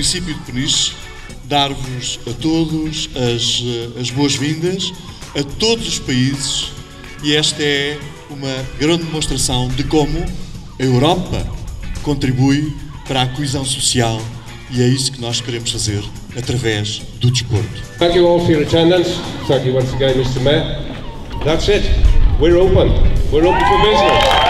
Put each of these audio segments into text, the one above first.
município de Peniche, dar-vos a todos as boas-vindas, a todos os países, e esta é uma grande demonstração de como a Europa contribui para a coesão social, e é isso que nós queremos fazer através do desporto. Thank you all for your attendance. Thank you once again, Mr. Mayor. That's it. We're open. We're open for business.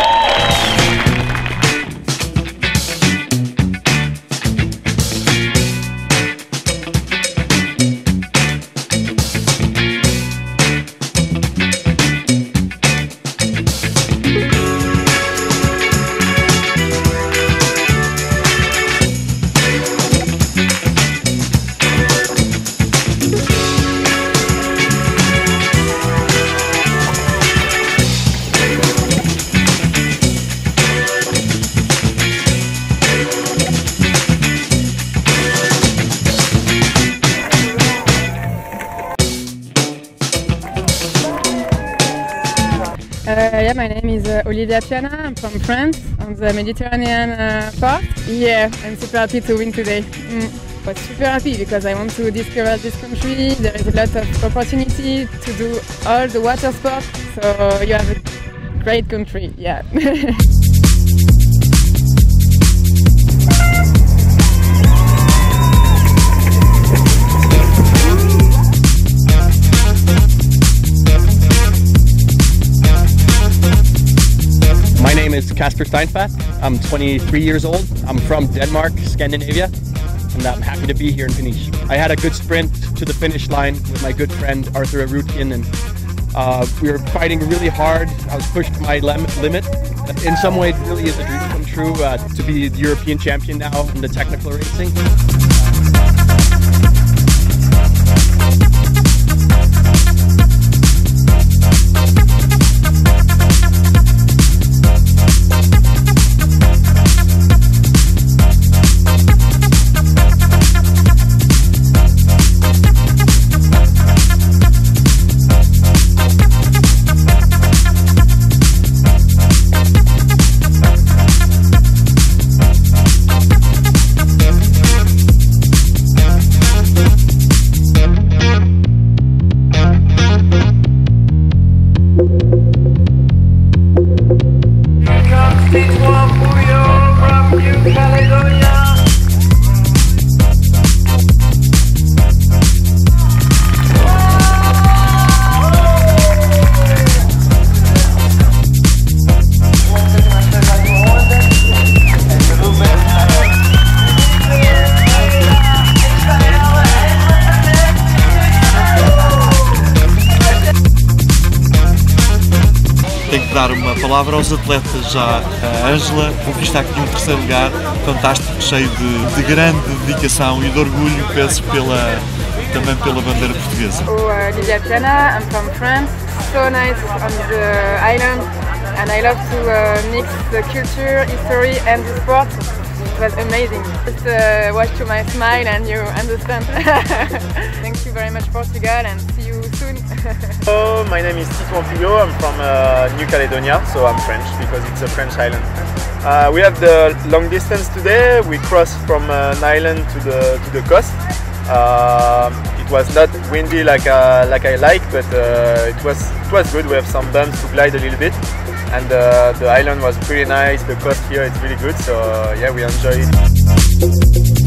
Yeah, my name is Olivia Piana. I'm from France, on the Mediterranean part. Yeah, I'm super happy to win today. But super happy because I want to discover this country. There is a lot of opportunity to do all the water sports. So you have a great country, yeah. My name is Kasper Steinfath. I'm 23 years old. I'm from Denmark, Scandinavia, and I'm happy to be here in Peniche. I had a good sprint to the finish line with my good friend Arthur Arutkin, and we were fighting really hard. I was pushed to my limit. In some ways, it really is a dream come true to be the European champion now in the technical racing. Tenho que dar uma palavra aos atletas já. A Ângela conquista aqui um terceiro lugar, fantástico, cheio de grande dedicação e de orgulho, penso, também pela bandeira portuguesa. Olivia Piana, I'm from France. So nice on the island, and I love to mix the culture, history and the sport. It was amazing. Just watch to my smile and you understand. Thank you very much, Portugal, and see you soon. Hello, my name is Titouan Pouillot. I'm from New Caledonia, so I'm French because it's a French island. We have the long distance today. We crossed from an island to the coast. It was not windy like I like, but it was good. We have some bumps to glide a little bit, and the island was pretty nice. The coast here is really good, so yeah, we enjoy it.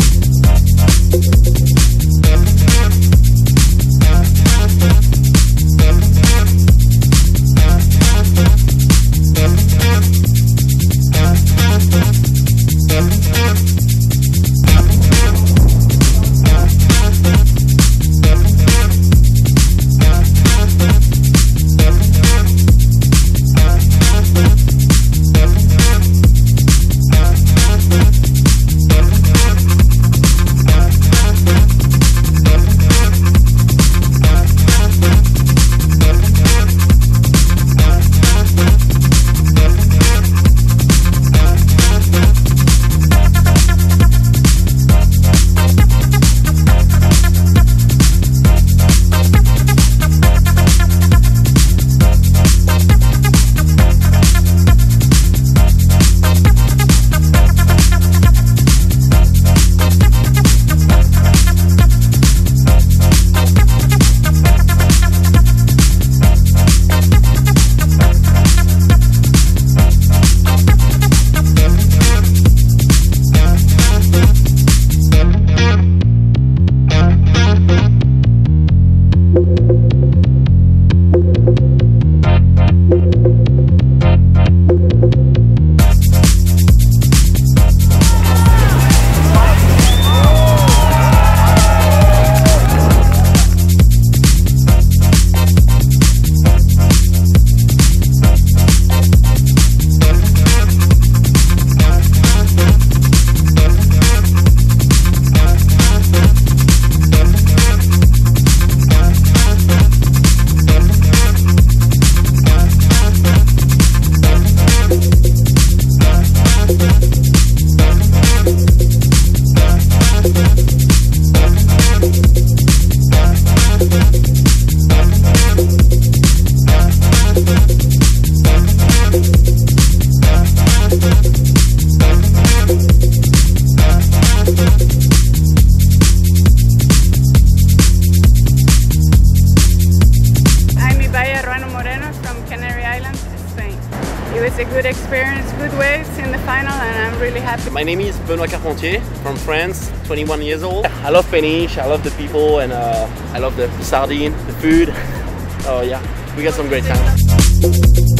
from Canary Islands, Spain. It was a good experience, good waves in the final, and I'm really happy. My name is Benoît Carpentier from France, 21 years old. I love Peniche, I love the people, and I love the sardine, the food. Oh yeah, we got some great time.